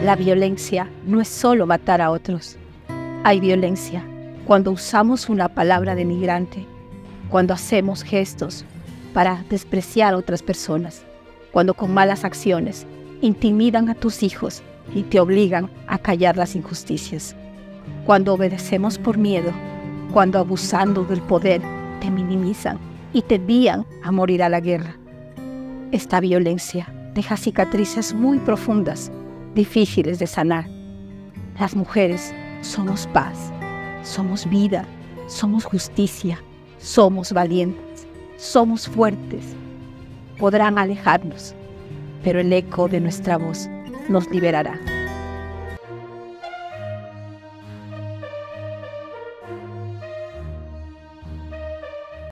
La violencia no es solo matar a otros. Hay violencia cuando usamos una palabra denigrante, cuando hacemos gestos para despreciar a otras personas, cuando con malas acciones intimidan a tus hijos y te obligan a callar las injusticias, cuando obedecemos por miedo, cuando abusando del poder te minimizan y te envían a morir a la guerra. Esta violencia deja cicatrices muy profundas, difíciles de sanar. Las mujeres somos paz, somos vida, somos justicia, somos valientes, somos fuertes. Podrán alejarnos, pero el eco de nuestra voz nos liberará.